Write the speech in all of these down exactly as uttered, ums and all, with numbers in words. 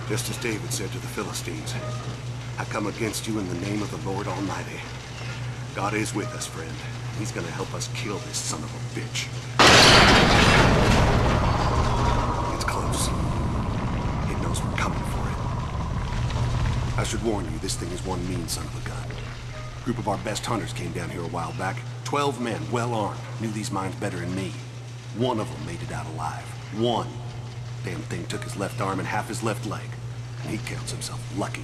Just as David said to the Philistines, I come against you in the name of the Lord Almighty. God is with us, friend. He's gonna help us kill this son of a bitch. It's close. It knows we're coming for it. I should warn you, this thing is one mean son of a gun. A group of our best hunters came down here a while back. Twelve men, well armed, knew these mines better than me. One of them made it out alive. One. Damn thing took his left arm and half his left leg. And he counts himself lucky.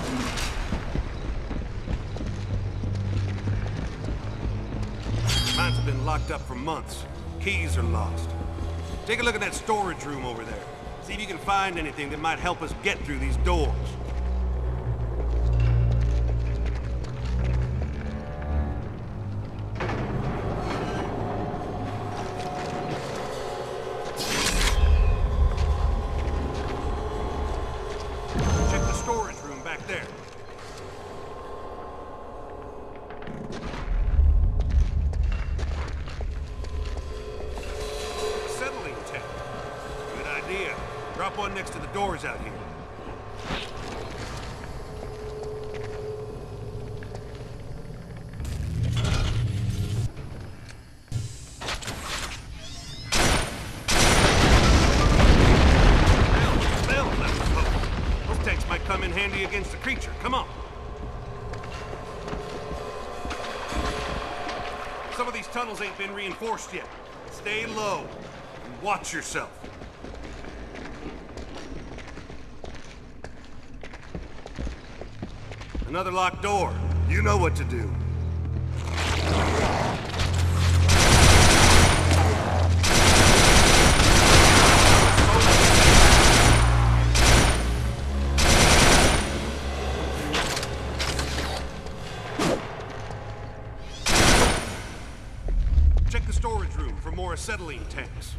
Mines have been locked up for months. Keys are lost. Take a look at that storage room over there. See if you can find anything that might help us get through these doors. Drop one next to the doors out here. Those tanks might come in handy against the creature. Come on. Some of these tunnels ain't been reinforced yet. Stay low and watch yourself. Another locked door. You know what to do. Check the storage room for more acetylene tanks.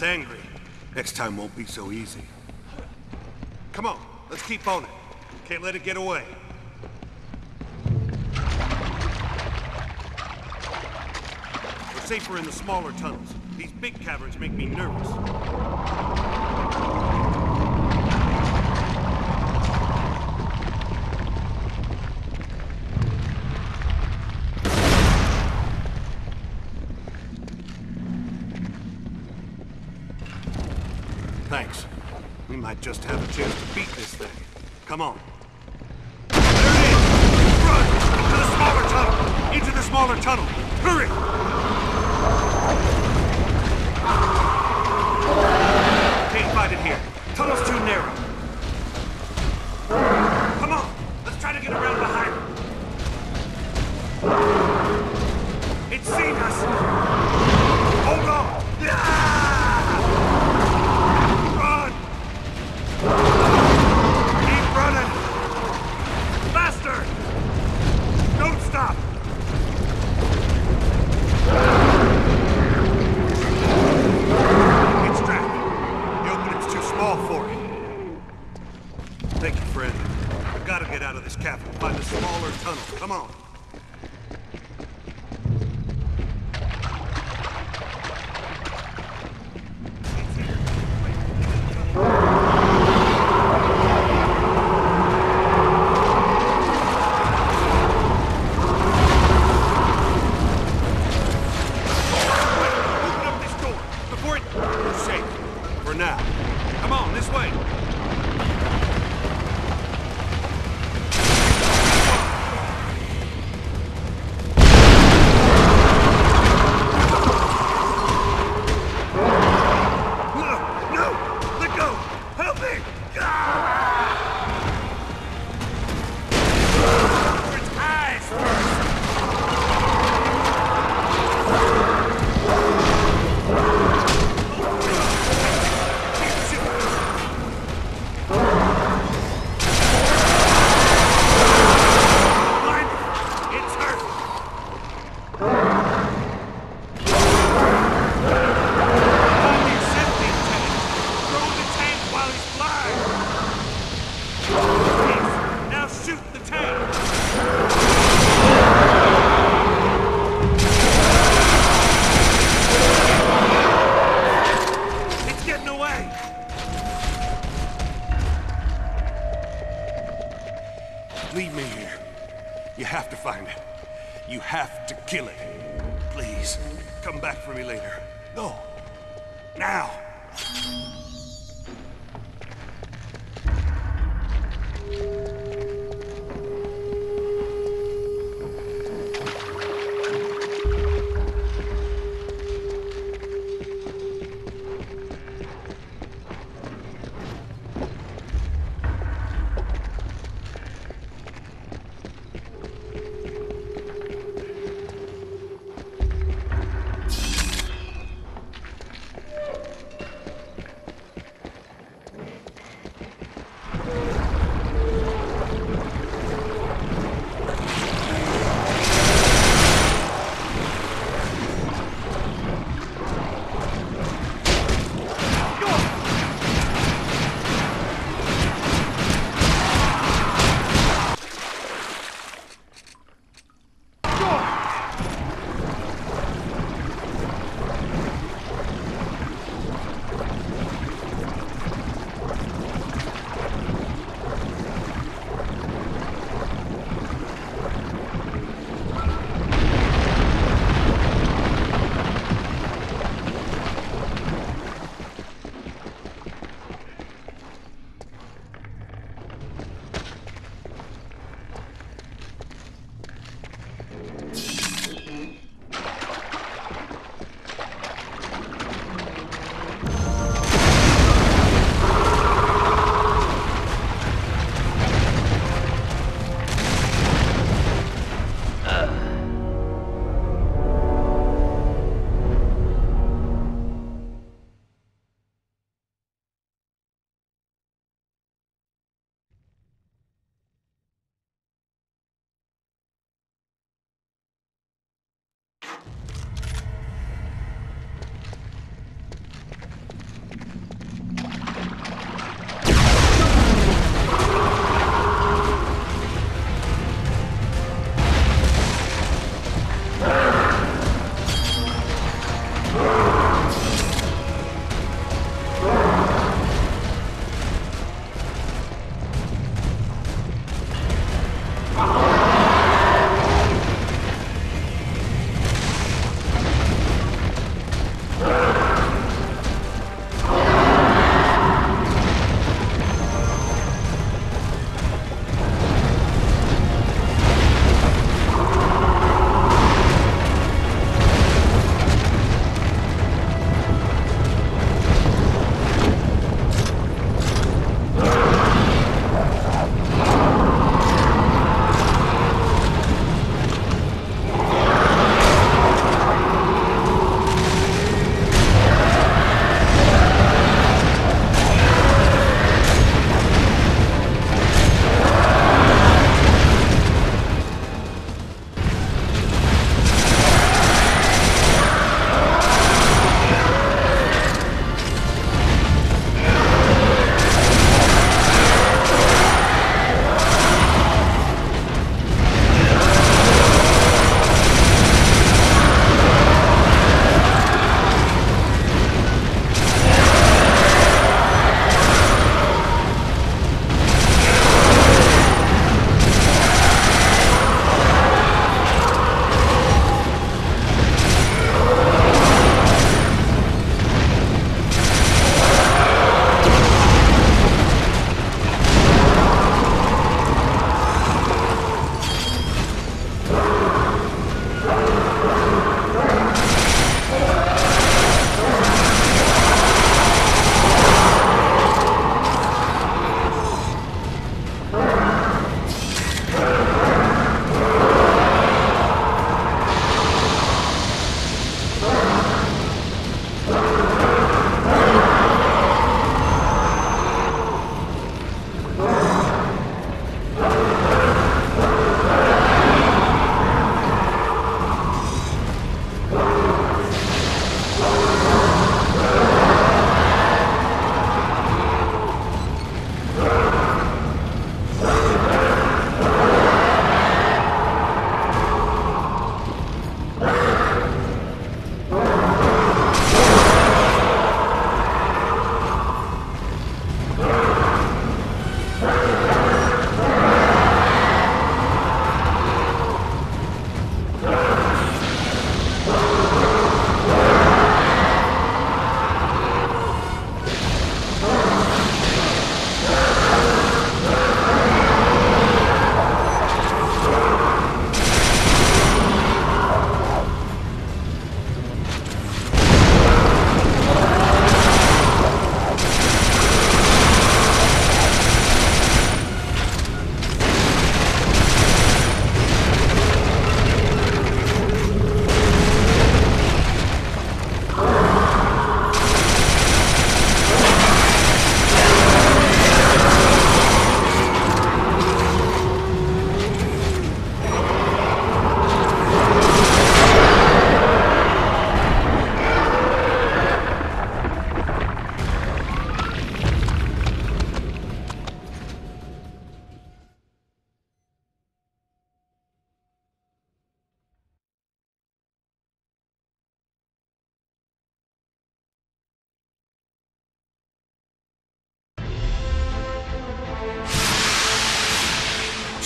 angry. Next time won't be so easy. Come on, let's keep on it. Can't let it get away. We're safer in the smaller tunnels. These big caverns make me nervous. Thanks. We might just have a chance to beat this thing. Come on. There it is! Run! To the smaller tunnel! Into the smaller tunnel! Hurry! Can't find it here. Tunnel's too narrow. Come on! Let's try to get around behind it. It's seen us! Hold on! Ah! Keep running! Faster! Don't stop! It's trapped. The opening's too small for it. Thank you, friend. I've got to get out of this cavern. Find a smaller tunnel. Come on. Leave me here. You have to find it. You have to kill it. Please, come back for me later. Go. Now.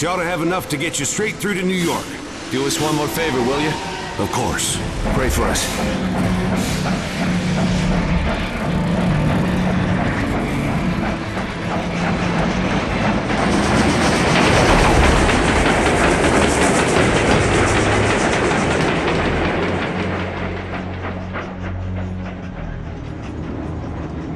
You ought to have enough to get you straight through to New York. Do us one more favor, will you? Of course. Pray for us.